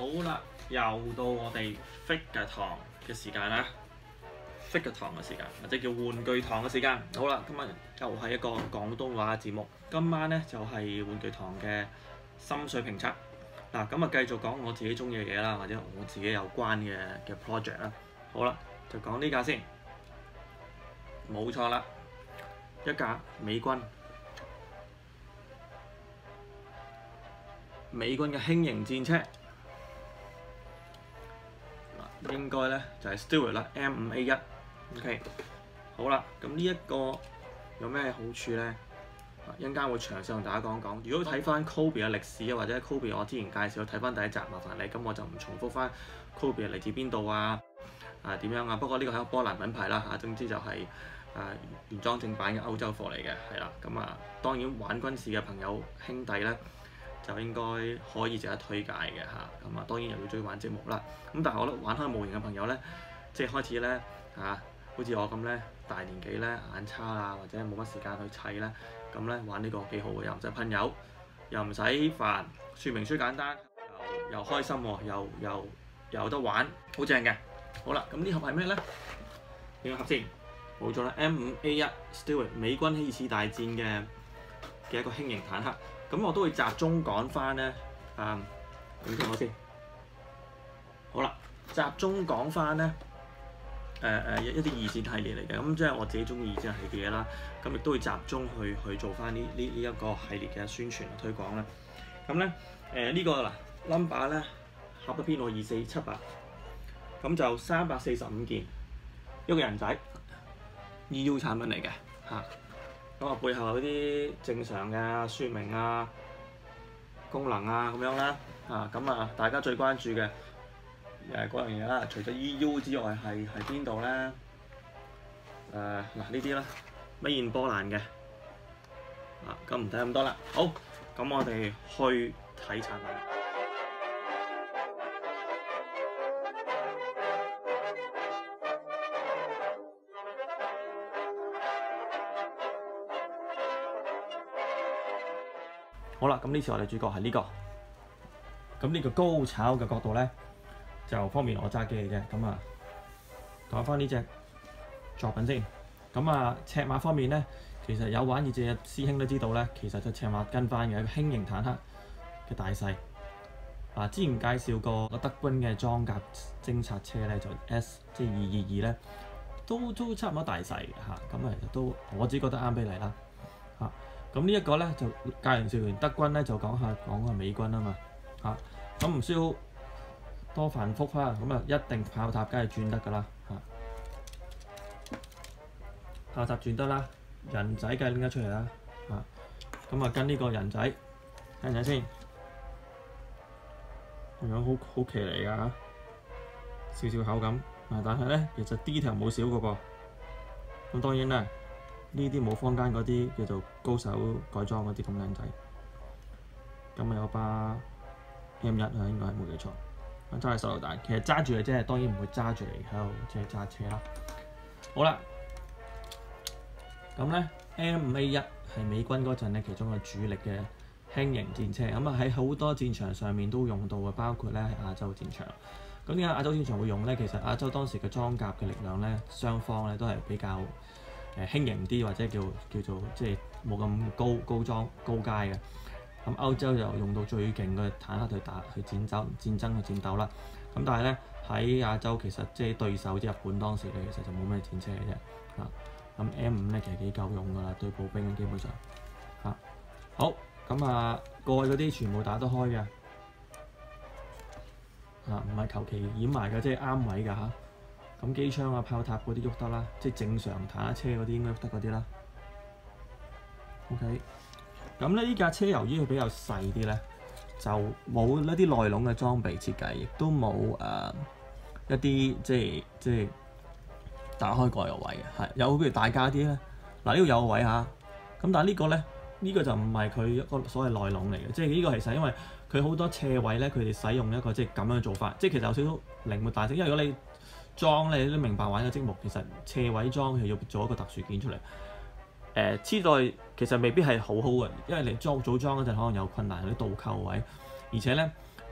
好啦，又到我哋 figure 堂嘅時間啦，figure 堂嘅時間，或者叫玩具堂嘅時間。好啦，今日又係一個廣東話嘅節目。今晚咧就係玩具堂嘅心水評測。嗱，咁啊繼續講我自己中意嘅嘢啦，或者我自己有關嘅 project 啦。好啦，就講呢架先，冇錯啦，一架美軍嘅輕型戰車。應該咧就係 Stewart 啦 M5A1，OK，好啦，咁呢一個有咩好處咧？一陣間會詳細同大家講講。如果睇翻 Kobe 嘅歷史啊，或者 Kobe 我之前介紹睇翻第一集，麻煩你，咁我就唔重複翻 Kobe 嚟自邊度啊點樣啊。不過呢個係一個波蘭品牌啦總之就係原裝正版嘅歐洲貨嚟嘅，係啦。咁當然玩軍事嘅朋友兄弟咧，就應該可以值得推介嘅咁當然又要追玩積木啦。咁但係我覺得玩開模型嘅朋友咧，即係開始咧好似我咁咧，大年紀咧眼差啊，或者冇乜時間去砌咧，咁咧玩呢個幾好嘅，又唔使噴油，又唔使煩，說明書簡單，又開心喎，又有得玩，好正嘅。好啦，咁呢盒係咩咧？呢個盒先，冇錯啦 ，M5A1 Stewart 美軍希爾斯大戰嘅一個輕型坦克。咁我都會集中講翻咧，點聽我先。好啦，集中講翻咧，一啲二戰系列嚟嘅，咁即係我自己中意二戰系列嘅嘢啦。咁亦都會集中去做翻呢一個系列嘅宣傳推廣啦。咁咧，呢個嗱 number 咧，盒嘅編號2478，咁就345件，一個人仔 EU 產品嚟嘅咁背後有啲正常嘅說明功能咁樣啦大家最關注嘅嗰樣嘢啦。除咗 EU 之外，係邊度咧？呢啲啦，Made in 波蘭嘅咁唔睇咁多啦。好，咁我哋去睇產品。好啦，咁呢次我哋主角係呢個，咁呢個高炒嘅角度咧，就方便我揸機嘅啫。咁講翻呢隻作品先。咁尺碼方面咧，其實有玩二戰嘅師兄都知道咧，其實就尺碼跟翻嘅一個輕型坦克嘅大細。之前介紹過個德軍嘅裝甲偵察車咧，就 S222咧，都差唔多大細嘅咁其實都我自己覺得啱比例啦咁呢一個咧就介紹完德軍咧，就講下美軍啊嘛咁唔需要多繁複啦。咁一定炮塔梗係轉得㗎啦炮塔轉得啦，人仔梗係拎得出嚟啦咁跟呢個人仔睇唔睇先？樣好騎嚟㗎少少口感但係咧其實 detail 冇少㗎噃。咁當然啦。呢啲冇坊間嗰啲叫做高手改裝嗰啲咁靚仔，咁有把 M1應該係冇記錯，揸係手榴彈，其實揸住嘅啫，當然唔會揸住嚟喺度即係揸車啦。好啦，咁咧 M5A1係美軍嗰陣咧其中一個主力嘅輕型戰車，喺好多戰場上面都用到嘅，包括咧係亞洲戰場。咁點解亞洲戰場會用咧？其實亞洲當時嘅裝甲嘅力量咧，雙方咧都係比較輕型啲，或者叫做即係冇咁高階嘅。咁歐洲就用到最勁嘅坦克去戰爭去戰鬥啦。咁但係咧喺亞洲其實即係對手即係日本當時咧，其實就冇咩戰車嘅啫咁 M5咧其實幾夠用㗎啦，對步兵基本上好咁過去嗰啲全部打得開嘅唔係求其掩埋嘅，即係啱位㗎咁機槍炮塔嗰啲喐得啦，即係正常坦克車嗰啲應該喐得嗰啲啦。OK， 咁咧呢架車由於佢比較細啲咧，就冇一啲內籠嘅裝備設計，亦都冇一啲即係打開蓋有位嘅，有譬如大架啲咧，呢度有個位咁但係呢個咧呢個就唔係佢一個所謂內籠嚟嘅，即係呢個其實因為佢好多斜位咧，佢哋使用一個即係咁樣嘅做法，即係其實有少少靈活大聲，因為如果你裝你都明白玩嘅積木，其實斜位裝係要做一個特殊件出嚟。黐袋其實未必係好嘅，因為你組裝嗰陣可能有困難，有啲倒扣位，而且咧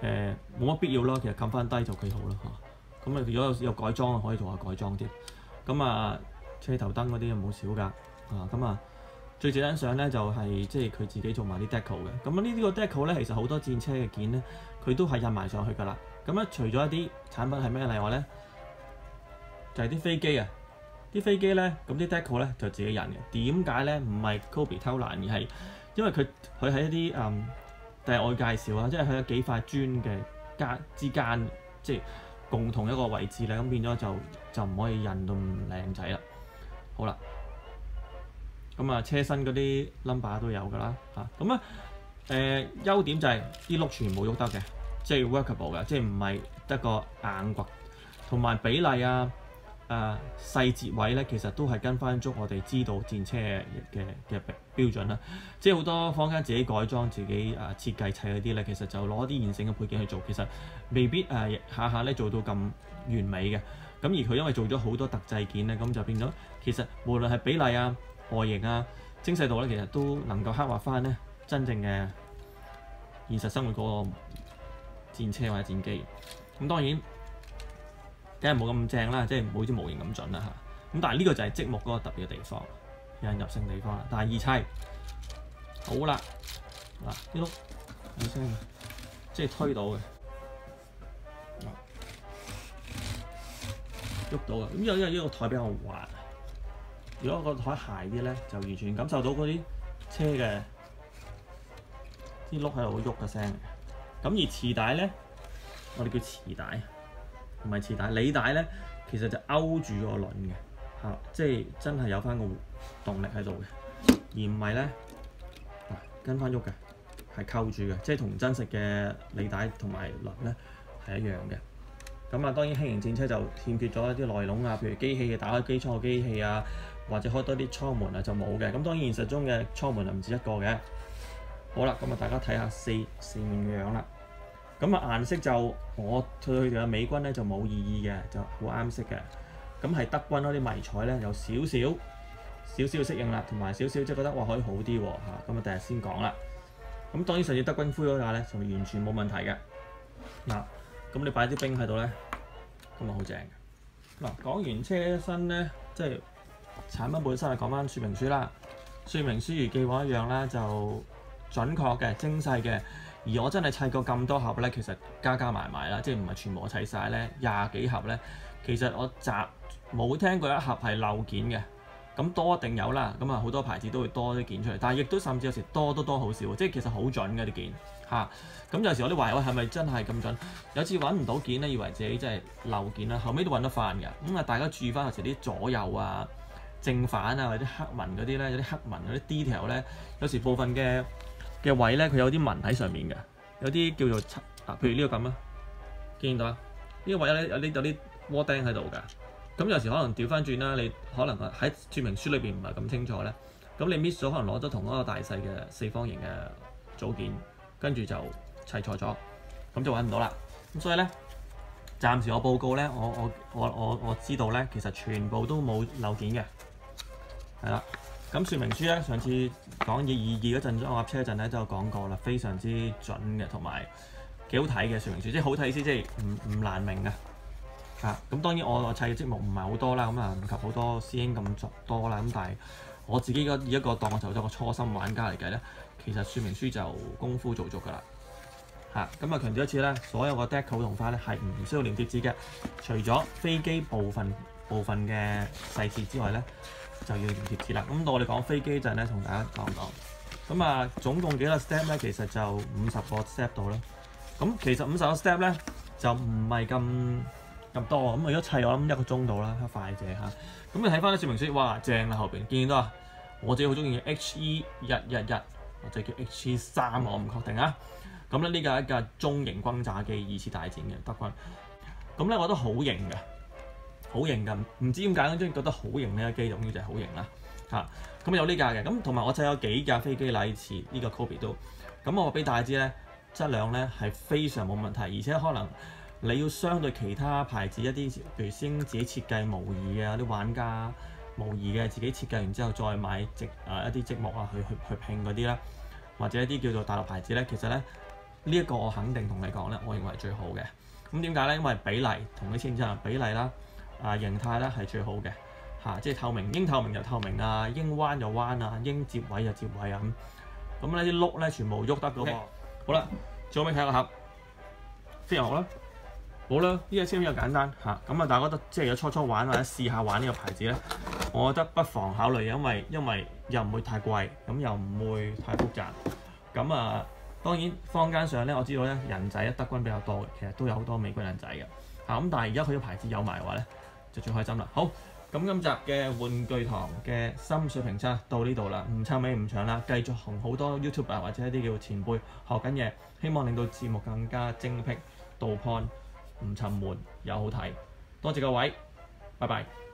冇乜必要啦，其實冚翻低就幾好啦嚇。咁啊，如果有改裝可以做下改裝添。咁啊，車頭燈嗰啲冇少㗎啊。咁啊，最值得欣賞咧就係即係佢自己做埋啲 deco 嘅。咁呢啲個 deco 咧，其實好多戰車嘅件咧，佢都係印埋上去㗎啦。咁咧，除咗一啲產品係咩例外咧，就係啲飛機啊。啲飛機咧，咁啲 deco 咧就自己印嘅。點解咧？唔係 Kobe 偷懶，而係因為佢喺一啲第外介紹啊，即係佢有幾塊磚嘅之間，即係共同一個位置咧，咁變咗就唔可以印到咁靚仔啦。好啦，咁啊車身嗰啲 number 都有㗎啦嚇。咁啊優點就係啲轆全部喐得嘅，即係 workable 嘅，即係唔係得個硬骨，同埋比例啊。細節位咧，其實都係跟翻足我哋知道戰車嘅標準啦。即係好多坊間自己改裝、自己設計砌嗰啲咧，其實就攞啲現成嘅配件去做，其實未必下下咧做到咁完美嘅。咁而佢因為做咗好多特製件咧，咁就變咗其實無論係比例啊、外形啊、精細度咧，其實都能夠刻畫翻咧真正嘅現實生活嗰個戰車或者戰機。咁當然。梗係冇咁正啦，即係冇啲模型咁準啦嚇。咁但係呢個就係積木嗰個特別嘅地方，引人入勝地方啦。但係易砌好啦，嗱啲轆有聲嘅，即係推到嘅，喐到嘅。咁因為呢個台比較滑，如果個台鞋啲咧，就完全感受到嗰啲車嘅啲轆喺度喐嘅聲嘅。咁而磁帶咧，我哋叫磁帶。唔係磁帶，履帶咧，其實就勾住個輪嘅嚇，即係真係有翻個動力喺度嘅，而唔係咧跟翻喐嘅，係扣住嘅，即係同真實嘅履帶同埋輪咧係一樣嘅。咁啊，當然輕型戰車就欠缺咗一啲內籠啊，譬如機器嘅打開機艙嘅機器啊，或者開多啲艙門啊就冇嘅。咁當然現實中嘅艙門就唔止一個嘅。好啦，咁啊大家睇下四面樣啦。咁啊顏色就我對佢哋嘅美軍咧就冇異議嘅，就好啱色嘅。咁係德軍嗰啲迷彩咧有少少適應啦，同埋少少即係覺得哇可以好啲喎嚇。咁啊第日先講啦。咁當然上次德軍灰嗰架咧就完全冇問題嘅。嗱，咁你擺啲冰喺度咧，咁啊好正嘅。嗱，講完車身咧，即係產品本身係講翻說明書啦。說明書如既往一樣啦，就準確嘅、精細嘅。而我真係砌過咁多盒咧，其實加埋啦，即係唔係全部我砌晒咧，20幾盒咧，其實我冇聽過一盒係漏件嘅。咁多一定有啦，咁啊好多牌子都會多啲件出嚟，但係亦都甚至有時多好少，即係其實好準嘅啲件嚇。咁有時我啲懷疑係咪真係咁準？有次揾唔到件咧，以為自己真係漏件啦，後尾都揾得翻嘅。咁啊大家注意翻有時啲左右啊、正反啊或者黑紋嗰啲咧，有啲黑紋嗰啲 detail 咧，有時部分嘅位咧，佢有啲紋喺上面嘅，有啲叫做譬如呢個咁啊，見到啊？呢個位咧有啲窩釘喺度㗎。咁有時可能調翻轉啦，你可能喺說明書裏邊唔係咁清楚咧，咁你 miss 咗可能攞咗同一個大細嘅四方形嘅組件，跟住就砌錯咗，咁就揾唔到啦。咁所以咧，暫時我報告咧，我知道咧，其實全部都冇漏件嘅，係啦。咁說明書咧，上次講222嗰陣裝甲車嗰陣咧，都有講過啦，非常之準嘅，同埋幾好睇嘅說明書，即係好睇意思，即係唔難明嘅。咁當然我砌嘅積木唔係好多啦，咁啊唔及好多師兄咁多啦。咁但係我自己以一個當我就咗個初心玩家嚟計咧，其實說明書就功夫做足㗎啦。咁啊強調一次咧，所有個 deco 同花咧係唔需要粘貼紙嘅，除咗飛機部分嘅細節之外咧，就要粘貼紙啦。咁到我哋講飛機陣咧，同大家講講。咁啊總共幾個 step 咧？其實就50個 step 到啦。咁其實50個 step 咧就唔係咁多咁，如果砌我諗1個鐘到啦，快啫嚇。咁你睇翻啲說明書，哇正啦，後邊見到啊，我自己好中意 HE111或者叫 HE3，我唔確定啊。咁咧呢架係一架中型轟炸機，2次大戰嘅德軍。咁咧我覺得好型嘅，好型㗎，唔知點解我中意覺得好型呢架機，總之就係好型啦嚇。咁有呢架嘅，咁同埋我砌有幾架飛機啦，似呢個 Kobe 都。咁我俾大家知咧，質量咧係非常冇問題，而且可能你要相對其他牌子一啲，譬如先自己設計模擬嘅啲玩家模擬嘅，自己設計完之後再買一啲積木啊去拼嗰啲啦，或者一啲叫做大陸牌子咧，其實咧呢一個我肯定同你講咧，我認為係最好嘅。咁點解咧？因為比例同你知唔知啊？比例啦，形態咧係最好嘅嚇，即係透明，應透明就透明啊，應彎就彎啊，應接位就接位啊咁。咁呢啲碌咧全部喐得嘅喎。好啦，最後尾睇個盒，非常好啦。好啦，呢個超又簡單嚇，咁啊，但係覺得即係如果初初玩或者試下玩呢個牌子咧，我覺得不妨考慮，因為又唔會太貴，咁又唔會太複雜。咁啊，當然坊間上咧，我知道咧人仔德軍比較多嘅，其實都有好多美國人仔嘅嚇。咁但係而家佢個牌子有埋嘅話咧，就最開心啦。好，咁今集嘅玩具堂嘅心水評測到呢度啦，唔撐尾唔長啦，繼續同好多 YouTuber 或者一啲叫前輩學緊嘢，希望令到節目更加精闢到 point。唔沉悶又好睇，多謝各位，拜拜。